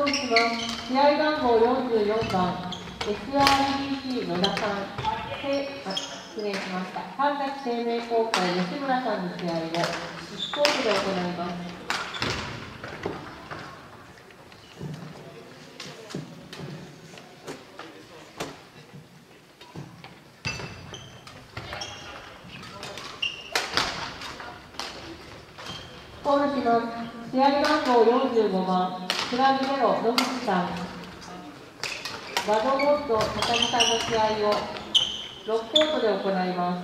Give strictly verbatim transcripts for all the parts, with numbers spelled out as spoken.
ールします。試合番号よんじゅうよんばん エスアールビーシー 野田さん、へあ失礼しました。神崎生命高校吉村さんの試合を執行部で行います。コールします。試合番号よんじゅうごばんクラブゼロ野口さん、バドボット高木さんの試合をろくコートで行います。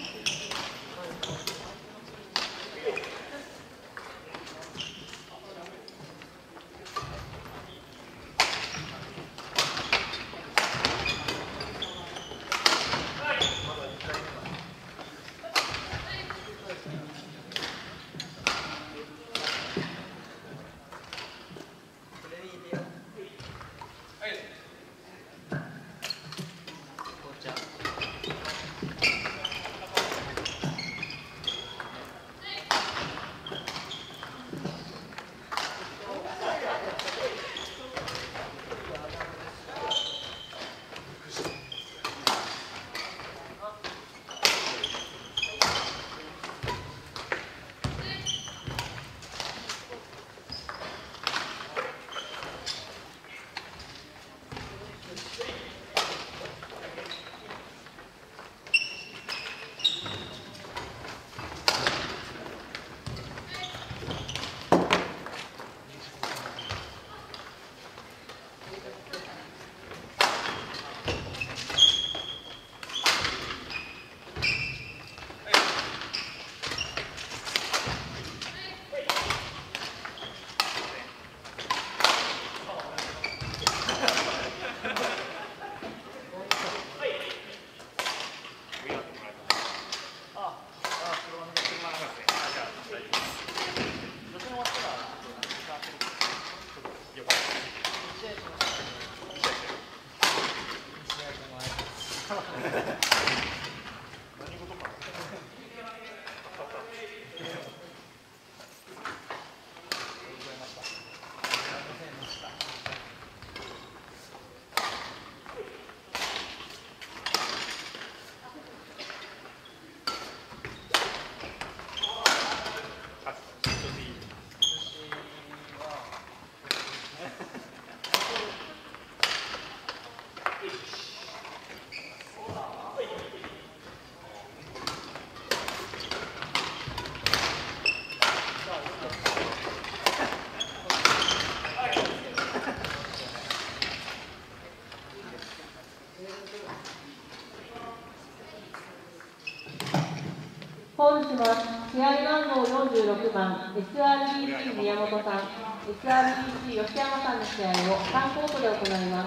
コールします。試合番号よんじゅうろくばん エスアールビーシー 宮本さん、エスアールビーシー 吉山さんの試合をさんコートで行います。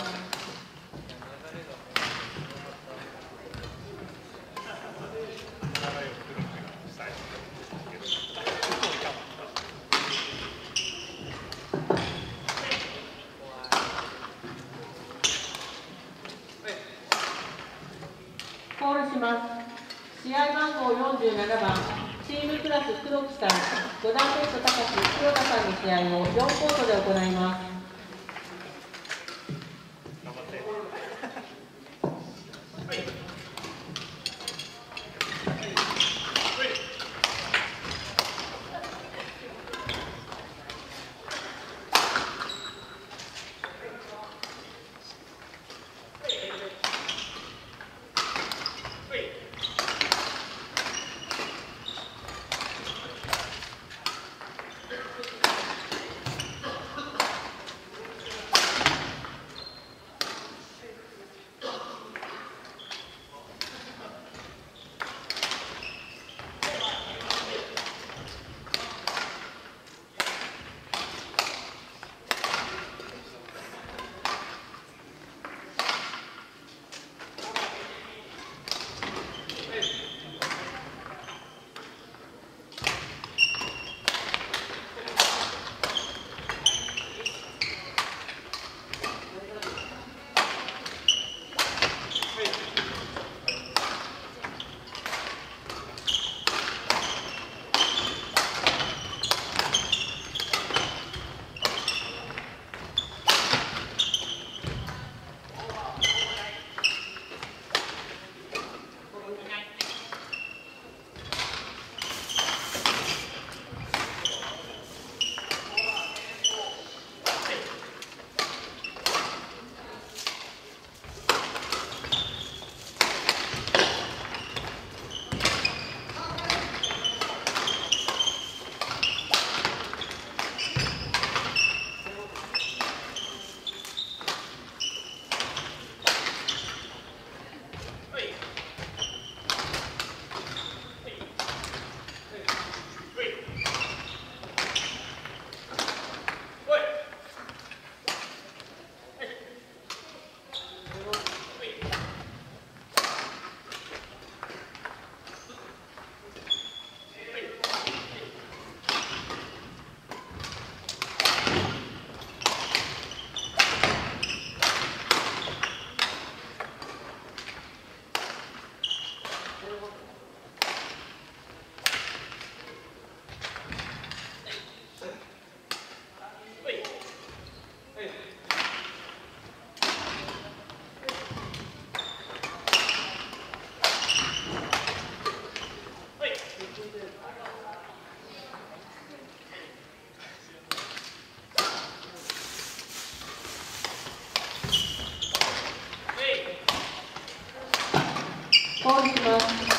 コールします。試合番号よんじゅうななばんチームクラス黒木さん、ご段セット高橋黒田さんの試合をよんコートで行います。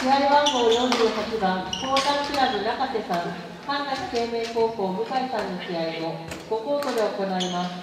試合番号よんじゅうはちばん、トータルクラブ中瀬さん、神崎生命高校向井さんの試合をごコートで行います。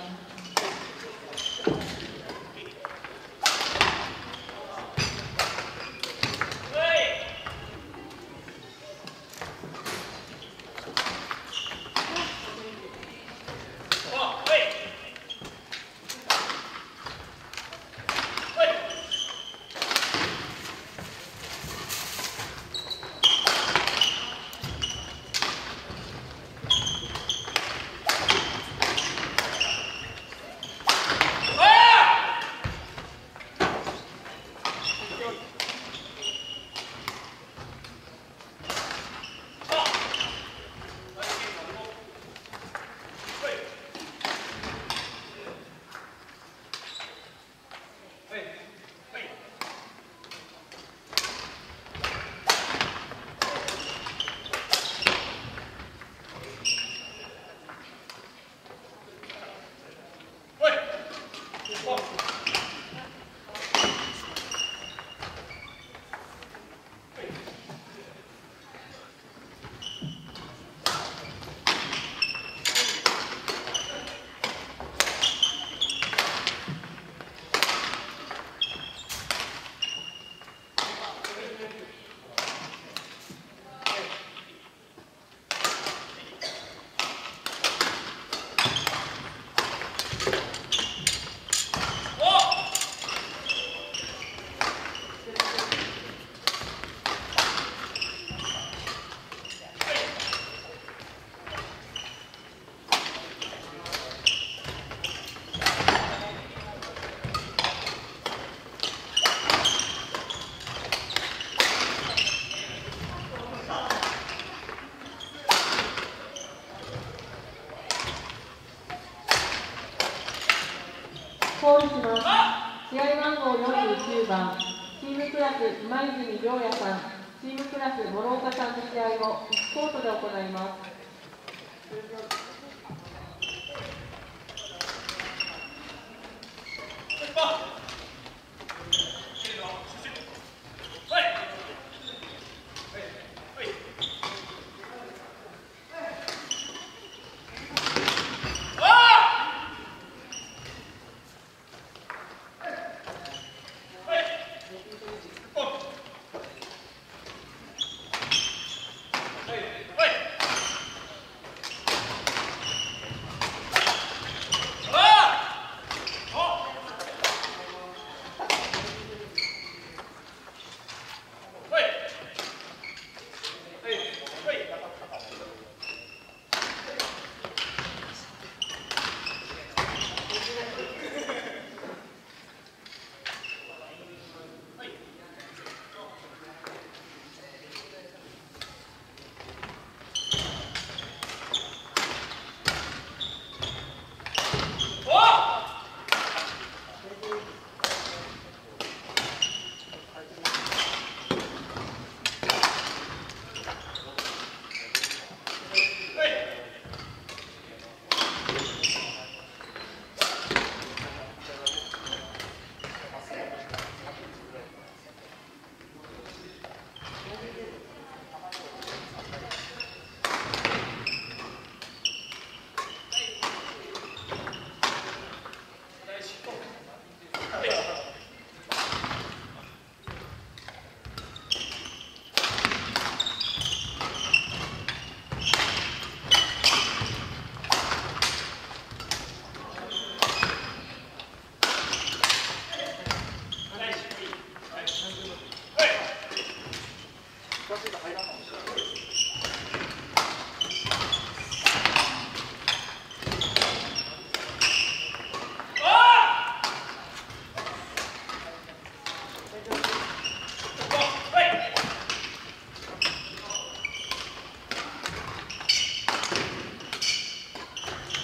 コールします。試合番号よんじゅうきゅうばん、チームクラス今泉亮也さん、チームクラス諸岡さんの試合をいちコートで行います。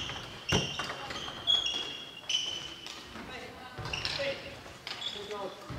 Thank you.